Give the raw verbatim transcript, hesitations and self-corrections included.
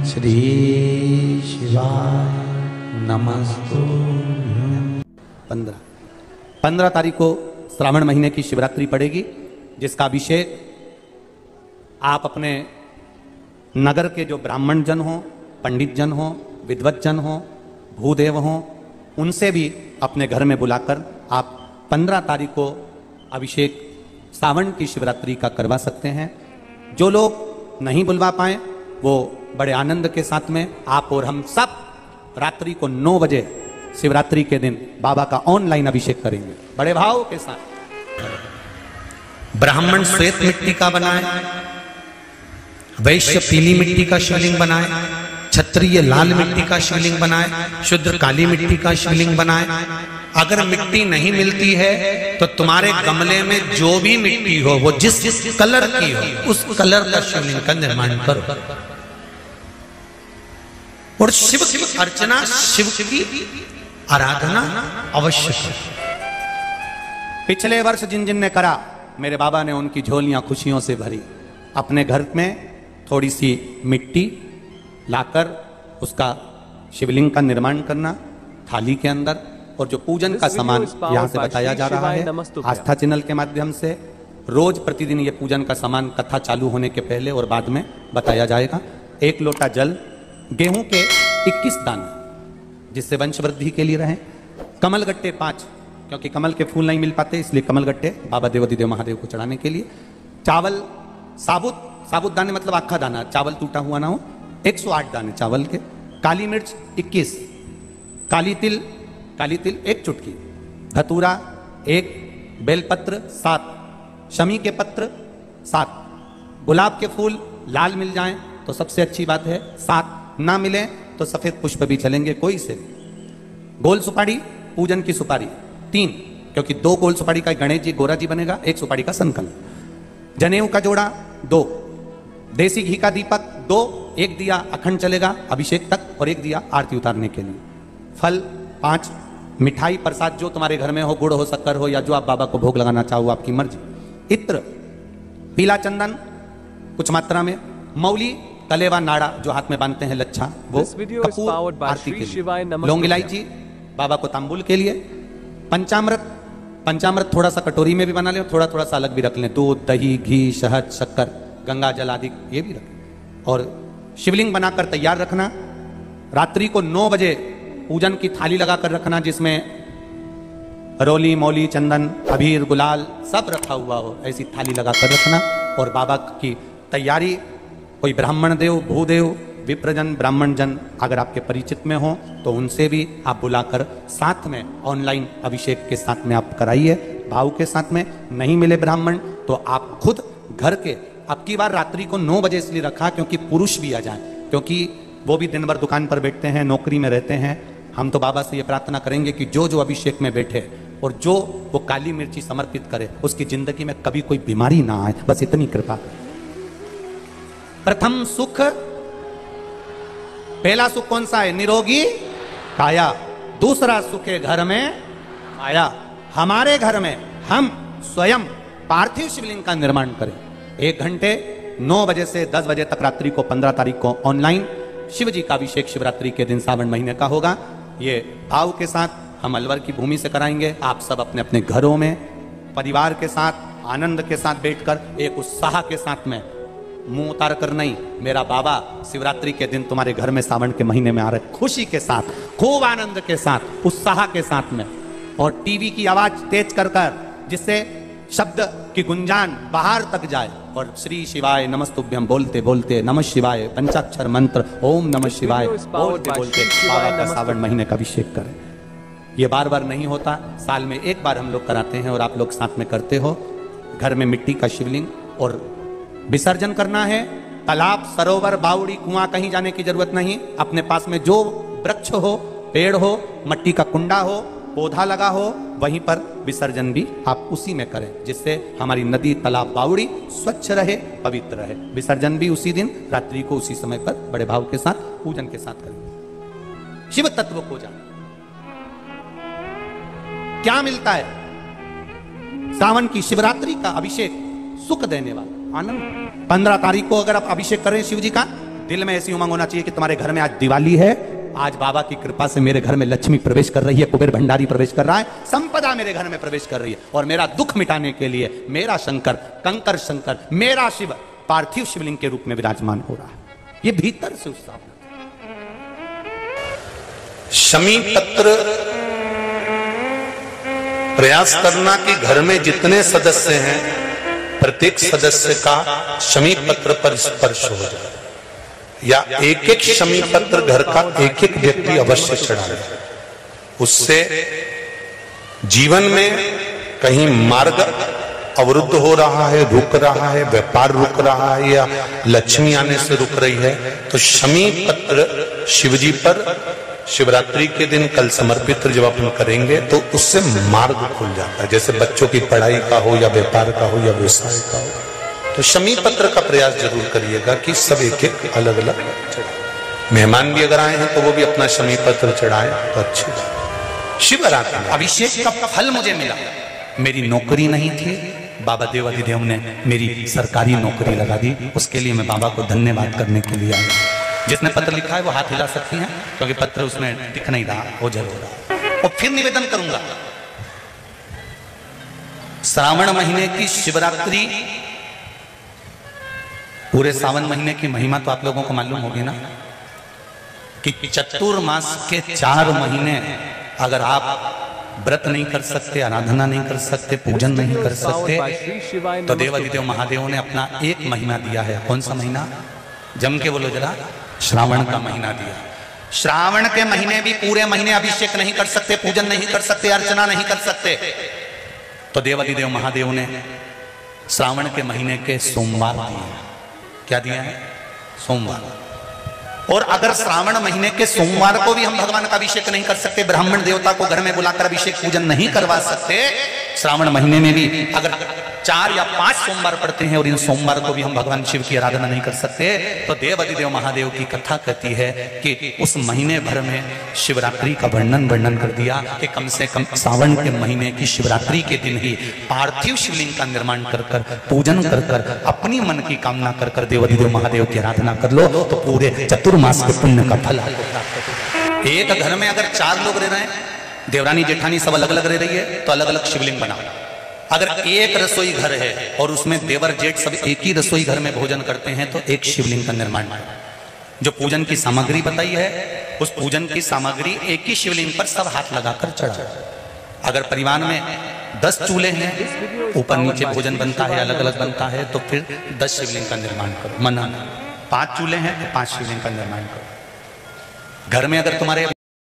श्री शिवाय नमस्तु। पंद्रह पंद्रह तारीख को श्रावण महीने की शिवरात्रि पड़ेगी, जिसका अभिषेक आप अपने नगर के जो ब्राह्मण जन हो, पंडित जन हो, विद्वत जन हो, भूदेव हो, उनसे भी अपने घर में बुलाकर आप पंद्रह तारीख को अभिषेक सावन की शिवरात्रि का करवा सकते हैं। जो लोग नहीं बुलवा पाए वो बड़े आनंद के साथ में आप और हम सब रात्रि को नौ बजे शिवरात्रि के दिन बाबा का ऑनलाइन अभिषेक करेंगे बड़े भाव के साथ। ब्राह्मण श्वेत मिट्टी का बनाए, वैश्य पीली मिट्टी का शिवलिंग बनाए, क्षत्रिय लाल मिट्टी का शिवलिंग बनाए, शूद्र काली मिट्टी का शिवलिंग बनाए। अगर मिट्टी नहीं मिलती है तो तुम्हारे गमले में जो भी मिट्टी हो, वो जिस जिस कलर की हो, उस कलर का शिवलिंग का निर्माण करो और शिव की अर्चना, शिव की आराधना अवश्य करो। पिछले वर्ष जिन जिन ने करा, मेरे बाबा ने उनकी झोलियां खुशियों से भरी। अपने घर में थोड़ी सी मिट्टी लाकर उसका शिवलिंग का निर्माण करना थाली के अंदर, और जो पूजन का सामान यहाँ से बताया जा रहा है आस्था चैनल के माध्यम से, रोज प्रतिदिन ये पूजन का सामान कथा चालू होने के पहले और बाद में बताया जाएगा। एक लोटा जल, गेहूं के इक्कीस दाने जिससे वंश वृद्धि के लिए रहें, कमल गट्टे पांच, क्योंकि कमल के फूल नहीं मिल पाते इसलिए कमल गट्टे बाबा देवाधिदेव महादेव को चढ़ाने के लिए, चावल साबुत साबुत दाने मतलब आखा दाना, चावल टूटा हुआ ना हो, एक सौ आठ दाने चावल के, काली मिर्च इक्कीस, काली तिल काली तिल एक चुटकी, धतूरा एक, बेलपत्र सात, शमी के पत्र सात, गुलाब के फूल लाल मिल जाएं तो सबसे अच्छी बात है सात, ना मिले तो सफेद पुष्प भी चलेंगे कोई से। गोल सुपारी, पूजन की सुपारी तीन, क्योंकि दो गोल सुपारी का गणेश जी गोरा जी बनेगा, एक सुपारी का संकल्प। जनेऊ का जोड़ा दो, देसी घी का दीपक दो, एक दिया अखंड चलेगा अभिषेक तक और एक दिया आरती उतारने के लिए। फल पांच, मिठाई प्रसाद जो तुम्हारे घर में हो, गुड़ हो, शक्कर हो, या जो आप बाबा को भोग लगाना चाहो आपकी मर्जी। इत्र, पीला चंदन कुछ मात्रा में, मौली, कलेवा नाड़ा जो हाथ में बांधते हैं लच्छा वो, कपूर आरती के लिए, लौंग इलायची बाबा को तांबुल के लिए, पंचामृत पंचामृत थोड़ा सा कटोरी में भी बना लें, थोड़ा थोड़ा सा अलग भी रख लें, दूध, दही, घी, शहद, शक्कर, गंगा जल आदि ये भी रखें। और शिवलिंग बनाकर तैयार रखना। रात्रि को नौ बजे पूजन की थाली लगाकर रखना, जिसमें रोली, मौली, चंदन, अबीर, गुलाल सब रखा हुआ हो, ऐसी थाली लगाकर रखना। और बाबा की तैयारी, कोई ब्राह्मण देव, भूदेव, विप्रजन, ब्राह्मण जन अगर आपके परिचित में हो तो उनसे भी आप बुलाकर साथ में ऑनलाइन अभिषेक के साथ में आप कराइए भाव के साथ में। नहीं मिले ब्राह्मण तो आप खुद घर के, अब की बार रात्रि को नौ बजे इसलिए रखा क्योंकि पुरुष भी आ जाए, क्योंकि वो भी दिन भर दुकान पर बैठते हैं, नौकरी में रहते हैं। हम तो बाबा से ये प्रार्थना करेंगे कि जो जो अभिषेक में बैठे और जो वो काली मिर्ची समर्पित करे उसकी जिंदगी में कभी कोई बीमारी ना आए, बस इतनी कृपा। प्रथम सुख, पहला सुख कौन सा है? निरोगी काया। दूसरा सुख है घर में आया। हमारे घर में हम स्वयं पार्थिव शिवलिंग का निर्माण करें। एक घंटे नौ बजे से दस बजे तक रात्रि को पंद्रह तारीख को ऑनलाइन शिव जी का अभिषेक शिवरात्रि के दिन सावन महीने का होगा। ये भाव के साथ हम अलवर की भूमि से कराएंगे। आप सब अपने अपने घरों में परिवार के साथ आनंद के साथ बैठकर एक उत्साह के साथ में, मुंह उतार कर नहीं, मेरा बाबा शिवरात्रि के दिन तुम्हारे घर में सावन के महीने में आ रहे, खुशी के साथ, खूब आनंद के साथ, उत्साह के साथ में, और टीवी की आवाज तेज कर कर जिससे शब्द की गुंजान बाहर तक जाए, और श्री शिवाय नमस्तुभ्यम बोलते बोलते, नमः शिवाय पंचाक्षर मंत्र ओम नमः शिवाय बोलते बोलते बाबा का सावन महीने का अभिषेक करें। ये बार बार नहीं होता, साल में एक बार हम लोग कराते हैं और आप लोग साथ में करते हो। घर में मिट्टी का शिवलिंग और विसर्जन करना है। तालाब, सरोवर, बावड़ी, कुआं कहीं जाने की जरूरत नहीं। अपने पास में जो वृक्ष हो, पेड़ हो, मट्टी का कुंडा हो, पौधा लगा हो, वहीं पर विसर्जन भी आप उसी में करें, जिससे हमारी नदी, तालाब, बावड़ी स्वच्छ रहे, पवित्र रहे। विसर्जन भी उसी दिन रात्रि को उसी समय पर बड़े भाव के साथ पूजन के साथ करें। शिव तत्व को जान क्या मिलता है? सावन की शिवरात्रि का अभिषेक सुख देने वाला, आनंद। पंद्रह तारीख को अगर आप अभिषेक करें शिव जी का, दिल में ऐसी उमंग होना चाहिए कि तुम्हारे घर में आज दिवाली है, आज बाबा की कृपा से मेरे घर में लक्ष्मी प्रवेश कर रही है, कुबेर भंडारी प्रवेश कर रहा है, संपदा मेरे घर में प्रवेश कर रही है, और मेरा दुख मिटाने के लिए मेरा शंकर, कंकर शंकर, मेरा शिव पार्थिव शिवलिंग के रूप में विराजमान हो रहा है। ये भीतर से उत्साह। शमी पत्र प्रयास करना कि घर में जितने सदस्य हैं प्रत्येक सदस्य का शमी पत्र पर स्पर्श हो जाए, या एक एक शमी पत्र घर का एक एक व्यक्ति अवश्य चढ़ाए। उससे जीवन में कहीं मार्ग अवरुद्ध हो रहा है, रुक रहा है, व्यापार रुक रहा है, या लक्ष्मी आने से रुक रही है, तो शमी पत्र शिवजी पर शिवरात्रि के दिन कल समर्पित जब अपन करेंगे तो उससे मार्ग खुल जाता है। जैसे बच्चों की पढ़ाई का हो, या व्यापार का हो, या व्यवसाय का हो, तो शमी पत्र का प्रयास जरूर करिएगा कि सब एक एक अलग अलग चढ़ाए। मेहमान भी अगर आए हैं तो वो भी अपना शमी पत्र चढ़ाए तो अच्छी बात। शिवरात्रि अभिषेक का फल मुझे मिला। मेरी नौकरी नहीं थी, बाबा देवाधिदेव ने मेरी सरकारी नौकरी लगा दी, उसके लिए मैं बाबा को धन्यवाद करने के लिए आया। जिसने पत्र लिखा है वो हाथ हिला सकती हैं, क्योंकि पत्र उसमें दिख नहीं रहा, वो जरूर रहा। और फिर निवेदन करूंगा, श्रावण महीने की शिवरात्रि, पूरे सावन महीने की महिमा तो आप लोगों को मालूम होगी ना, कि चतुर्मास के चार महीने अगर आप व्रत नहीं कर सकते, आराधना नहीं कर सकते, पूजन नहीं कर सकते, तो देवाधिदेव महादेव ने अपना एक महीना दिया है। कौन सा महीना? जम के बोलो जरा। श्रावण का महीना दिया। श्रावण के महीने भी पूरे महीने अभिषेक नहीं कर सकते, पूजन नहीं कर सकते, अर्चना नहीं कर सकते, तो देवाधिदेव महादेव ने श्रावण के महीने के सोमवार दिए। क्या दिया है? सोमवार। और अगर श्रावण महीने के सोमवार को भी हम भगवान का अभिषेक नहीं कर सकते, ब्राह्मण देवता को घर में बुलाकर अभिषेक पूजन नहीं करवा सकते, श्रावण महीने में भी अगर चार या पांच सोमवार पड़ते हैं और इन सोमवार को भी हम भगवान शिव की आराधना नहीं कर सकते, तो देवाधिदेव महादेव की कथा कहती है कि उस महीने भर में शिवरात्रि का वर्णन वर्णन कर दिया कि कम से कम सावन के महीने की शिवरात्रि के दिन ही पार्थिव शिवलिंग का निर्माण कर कर, पूजन कर कर, अपनी मन की कामना कर कर देवाधिदेव महादेव की आराधना कर लो, तो पूरे चतुर्मास के पुण्य का फल आपको प्राप्त होगा। एक घर में अगर चार लोग रह रहे हैं, देवरानी जेठानी सब अलग अलग रह रही है, तो अलग अलग शिवलिंग बनाओ। अगर एक रसोई घर है और उसमें देवर जेठ सब एक ही रसोई घर में भोजन करते हैं, तो एक शिवलिंग का निर्माण करो। जो पूजन की सामग्री बताई है, उस पूजन की सामग्री एक ही शिवलिंग पर सब हाथ लगाकर चढ़ाओ। अगर परिवार में दस चूल्हे हैं, ऊपर नीचे भोजन बनता है, अलग अलग बनता है, तो फिर दस शिवलिंग का निर्माण करो। मना पांच चूल्हे हैं तो पांच शिवलिंग का निर्माण करो। घर में अगर तुम्हारे